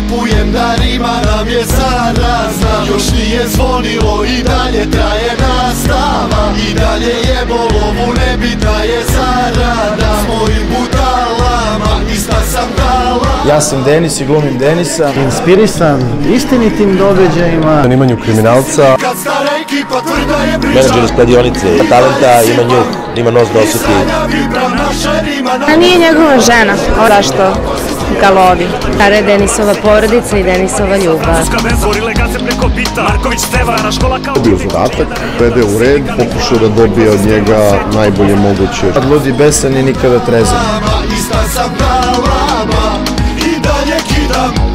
kupujem darima, nam je zarazna. Još nije zvonilo i dalje traje nastava, i dalje jebolovu nebitna je zarada. S mojim budalama ista sam dala. Ja sam Denis i glumim Denisa. Inspirisan istinitim događajima, zanimanju kriminalca. Kad stara ekipa tvrda je priča, menadžer iz kladionice, talenta, ima njuh, ima nos da osjeti. A nije njegova žena, zašto ga lovi. Stara je Denisova porodica i Denisova ljubav. Bio zadatak, vede u red, pokušao da dobije od njega najbolje moguće. Kad ludi besan i nikada trezan. ista sam dala, i dalje kidam.